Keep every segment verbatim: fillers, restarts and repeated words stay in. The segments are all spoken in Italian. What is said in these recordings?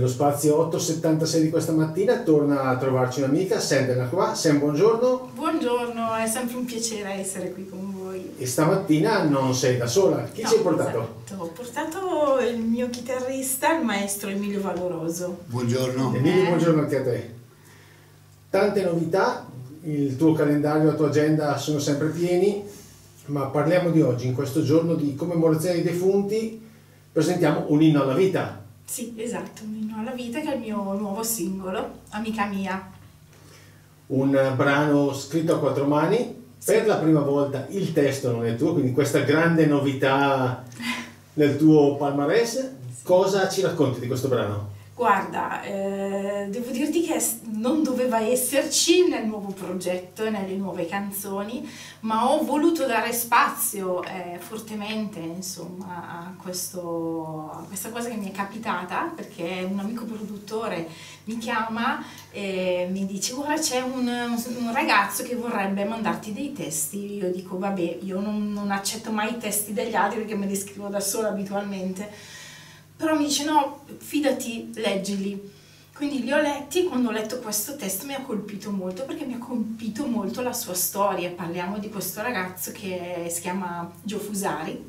Nello spazio ottocentosettantasei di questa mattina torna a trovarci un'amica, Sam qua. Sam, buongiorno. Buongiorno, è sempre un piacere essere qui con voi. E stamattina non sei da sola, chi no, ci hai portato? Esatto. Ho portato il mio chitarrista, il maestro Emilio Valoroso. Buongiorno. Emilio, Eh. buongiorno anche a te. Tante novità, il tuo calendario, la tua agenda sono sempre pieni, ma parliamo di oggi, in questo giorno di commemorazione dei defunti, presentiamo un inno alla vita. Sì, esatto, un inno alla vita, che è il mio nuovo singolo, Amica mia. Un brano scritto a quattro mani, Sì. Per la prima volta il testo non è tuo, quindi questa grande novità nel tuo palmarès. Cosa ci racconti di questo brano? Guarda, eh, devo dirti che non doveva esserci nel nuovo progetto e nelle nuove canzoni, ma ho voluto dare spazio eh, fortemente, insomma, a, questo, a questa cosa che mi è capitata, perché un amico produttore mi chiama e mi dice: guarda, c'è un, un ragazzo che vorrebbe mandarti dei testi. Io dico: vabbè, io non, non accetto mai i testi degli altri perché me li scrivo da sola abitualmente. Però mi dice: no, fidati, leggili. Quindi li ho letti e quando ho letto questo testo mi ha colpito molto, perché mi ha colpito molto la sua storia. Parliamo di questo ragazzo che si chiama Gio Fusari,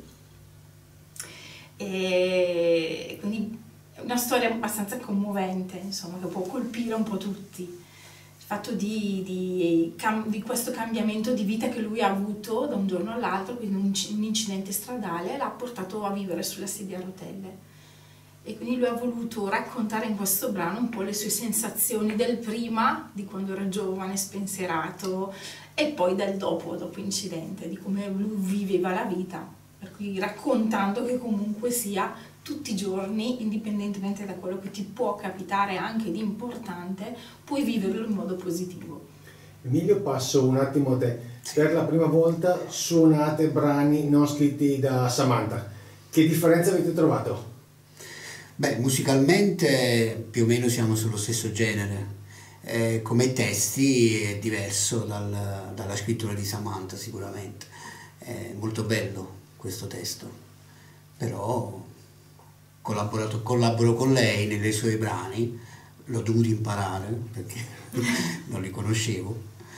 e quindi è una storia abbastanza commovente, insomma, che può colpire un po' tutti. Il fatto di, di, di questo cambiamento di vita che lui ha avuto da un giorno all'altro, quindi un, un incidente stradale, l'ha portato a vivere sulla sedia a rotelle. E quindi lui ha voluto raccontare in questo brano un po' le sue sensazioni del prima, di quando era giovane, spensierato, e poi del dopo, dopo incidente, di come lui viveva la vita. Per cui raccontando che comunque sia tutti i giorni, indipendentemente da quello che ti può capitare anche di importante, puoi viverlo in modo positivo. Emilio, passo un attimo a te. Per la prima volta suonate brani non scritti da Samantha. Che differenza avete trovato? Beh, musicalmente più o meno siamo sullo stesso genere, eh, come testi è diverso dal, dalla scrittura di Samantha sicuramente, è molto bello questo testo, però collaborato, collaboro con lei nei suoi brani, l'ho dovuto imparare perché non li conoscevo.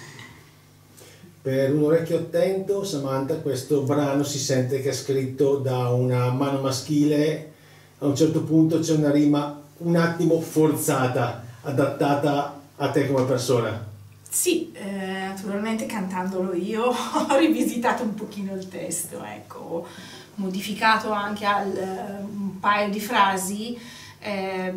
Per un orecchio attento, Samantha, questo brano si sente che è scritto da una mano maschile. A un certo punto c'è una rima un attimo forzata, adattata a te come persona. Sì, eh, naturalmente cantandolo io ho rivisitato un pochino il testo, ecco, ho modificato anche al, un paio di frasi, eh,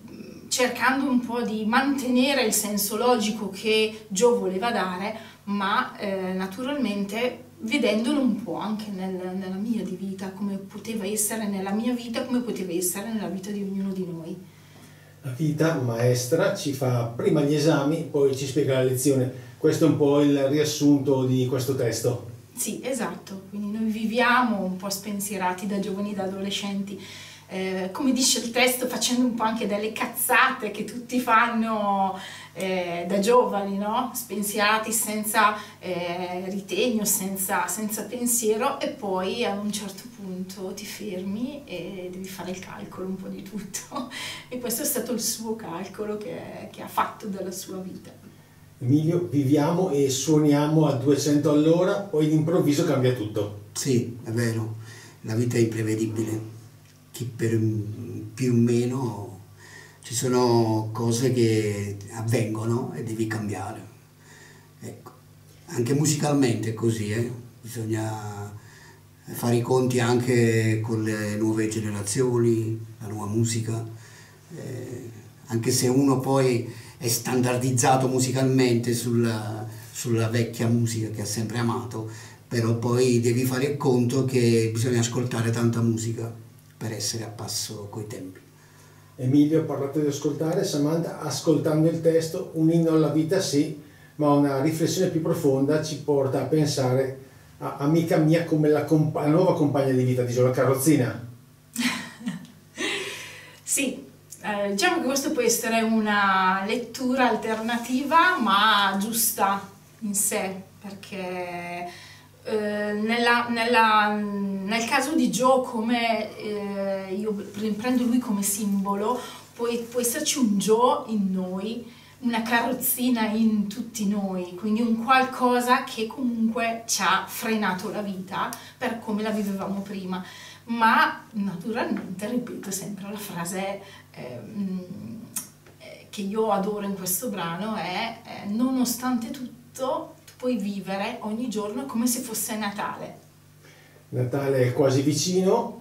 cercando un po' di mantenere il senso logico che Gio voleva dare, ma eh, naturalmente vedendolo un po' anche nel, nella mia di vita, come poteva essere nella mia vita, come poteva essere nella vita di ognuno di noi. La vita maestra ci fa prima gli esami, poi ci spiega la lezione. Questo è un po' il riassunto di questo testo. Sì, esatto, quindi noi viviamo un po' spensierati da giovani, da adolescenti, eh, come dice il testo, facendo un po' anche delle cazzate che tutti fanno eh, da giovani, no? Spensierati, senza eh, ritegno, senza, senza pensiero, e poi a un certo punto ti fermi e devi fare il calcolo un po' di tutto. E questo è stato il suo calcolo che, che ha fatto della sua vita. Emilio, viviamo e suoniamo a duecento all'ora, poi d'improvviso cambia tutto. Sì, è vero, la vita è imprevedibile, che per più o meno ci sono cose che avvengono e devi cambiare. Ecco. Anche musicalmente è così, eh? Bisogna fare i conti anche con le nuove generazioni, la nuova musica, eh, anche se uno poi è standardizzato musicalmente sulla, sulla vecchia musica che ha sempre amato, però poi devi fare il conto che bisogna ascoltare tanta musica per essere a passo coi tempi. Emilio ha parlato di ascoltare, Samantha, ascoltando il testo, un inno alla vita sì, ma una riflessione più profonda ci porta a pensare a Amica mia come la, la nuova compagna di vita di Gio, la carrozzina. Sì, eh, diciamo che questo può essere una lettura alternativa ma giusta in sé, perché eh, nella, nella, nel caso di Gio, come eh, io prendo lui come simbolo, può, può esserci un Joe in noi, una carrozzina in tutti noi, quindi un qualcosa che comunque ci ha frenato la vita per come la vivevamo prima. Ma naturalmente ripeto sempre la frase eh, che io adoro in questo brano è eh, nonostante tutto tu puoi vivere ogni giorno come se fosse Natale. Natale è quasi vicino.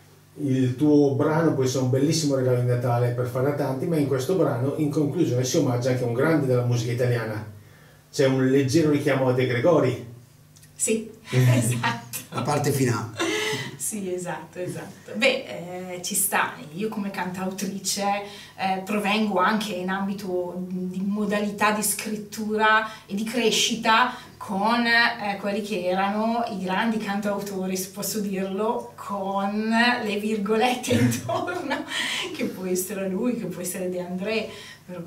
Il tuo brano può essere un bellissimo regalo di Natale per fare a tanti, ma in questo brano in conclusione si omaggia anche a un grande della musica italiana. C'è un leggero richiamo a De Gregori. Sì, esatto. La parte finale. Sì, esatto, esatto. Beh, eh, ci sta. Io come cantautrice eh, provengo anche in ambito di modalità di scrittura e di crescita con eh, quelli che erano i grandi cantautori, se posso dirlo, con le virgolette intorno, che può essere lui, che può essere De André, per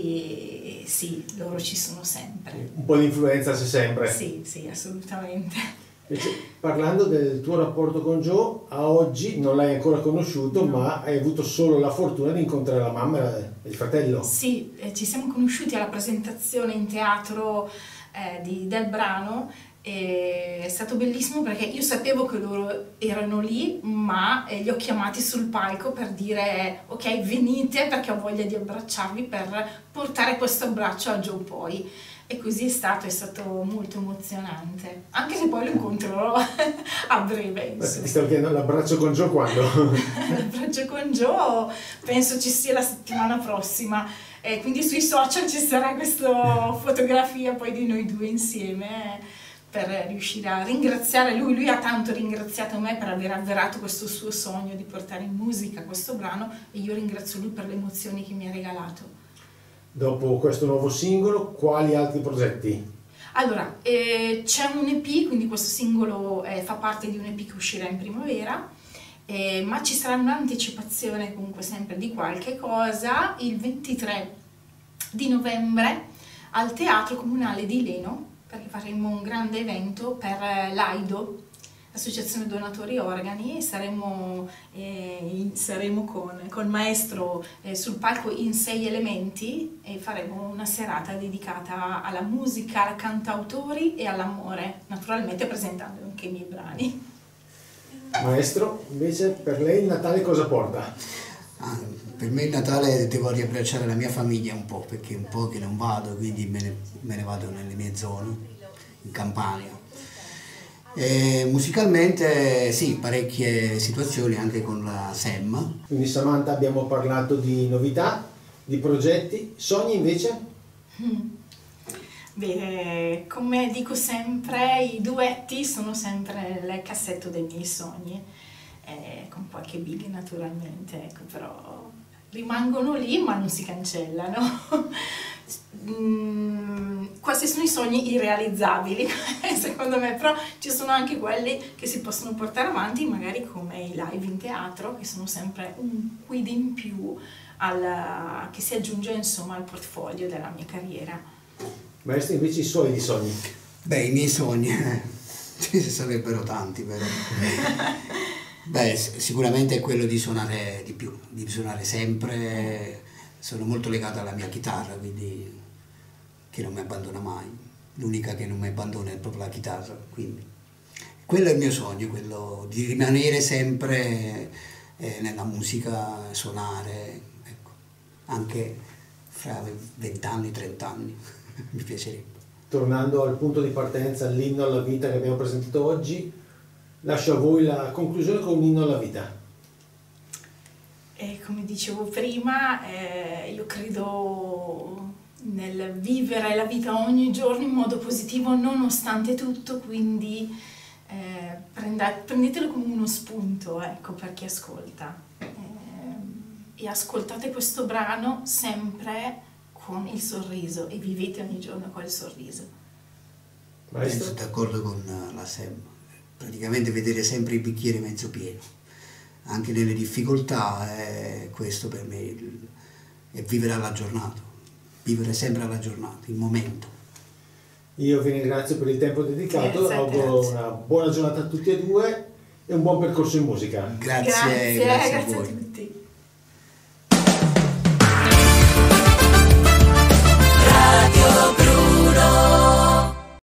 cui sì, loro ci sono sempre. Un po' di influenza c'è sempre. Sì, sì, assolutamente. Invece, parlando del tuo rapporto con Joe, a oggi non l'hai ancora conosciuto, no. Ma hai avuto solo la fortuna di incontrare la mamma e il fratello. Sì, eh, ci siamo conosciuti alla presentazione in teatro eh, di, del brano, e è stato bellissimo perché io sapevo che loro erano lì, ma eh, li ho chiamati sul palco per dire ok, venite perché ho voglia di abbracciarvi, per portare questo abbraccio a Joe poi. E così è stato, è stato molto emozionante, anche se poi lo incontrerò a breve. Ti stavo chiedendo l'abbraccio con Joe quando? L'abbraccio con Joe penso ci sia la settimana prossima, e quindi sui social ci sarà questa fotografia poi di noi due insieme per riuscire a ringraziare lui. Lui ha tanto ringraziato me per aver avverato questo suo sogno di portare in musica questo brano, e io ringrazio lui per le emozioni che mi ha regalato. Dopo questo nuovo singolo, quali altri progetti? Allora, eh, c'è un E P, quindi questo singolo eh, fa parte di un E P che uscirà in primavera, eh, ma ci sarà un'anticipazione comunque sempre di qualche cosa il ventitré di novembre al Teatro Comunale di Leno, perché faremo un grande evento per eh, l'AIDO, Associazione Donatori Organi, e saremo, eh, in, saremo con, con Maestro eh, sul palco in sei elementi, e faremo una serata dedicata alla musica, ai cantautori e all'amore, naturalmente presentando anche i miei brani. Maestro, invece per lei il Natale cosa porta? Ah, per me il Natale devo riabbracciare la mia famiglia un po', perché un po' che non vado, quindi me ne, me ne vado nelle mie zone, in Campania. E musicalmente sì, parecchie situazioni anche con la S E M. Quindi Samantha, abbiamo parlato di novità, di progetti, sogni invece? Mm. Beh, come dico sempre, i duetti sono sempre nel cassetto dei miei sogni, eh, con qualche big naturalmente, ecco, però rimangono lì ma non si cancellano. Mm, questi sono i sogni irrealizzabili secondo me, però ci sono anche quelli che si possono portare avanti, magari come i live in teatro, che sono sempre un quid in più al, che si aggiunge insomma al portfolio della mia carriera. Maestro, invece i suoi di sogni? Beh, i miei sogni eh, ci sarebbero tanti però. Beh, sicuramente è quello di suonare di più, di suonare sempre. Sono molto legato alla mia chitarra, quindi che non mi abbandona mai. L'unica che non mi abbandona è proprio la chitarra, quindi quello è il mio sogno, quello di rimanere sempre eh, nella musica, suonare, ecco, anche fra vent'anni, trent'anni, mi piacerebbe. Tornando al punto di partenza, l'inno alla vita che abbiamo presentato oggi, lascio a voi la conclusione con un inno alla vita. E come dicevo prima, eh, io credo nel vivere la vita ogni giorno in modo positivo nonostante tutto, quindi eh, prendete, prendetelo come uno spunto, ecco, per chi ascolta, eh, e ascoltate questo brano sempre con il sorriso e vivete ogni giorno con il sorriso. Maestro? Sono d'accordo con la S E M, praticamente vedere sempre il bicchiere mezzo pieno, anche nelle difficoltà, è questo per me è vivere alla giornata, vivere sempre alla giornata, il momento. Io vi ringrazio per il tempo dedicato, auguro una buona giornata a tutti e due e un buon percorso in musica. Grazie, grazie, grazie, grazie a voi. A tutti.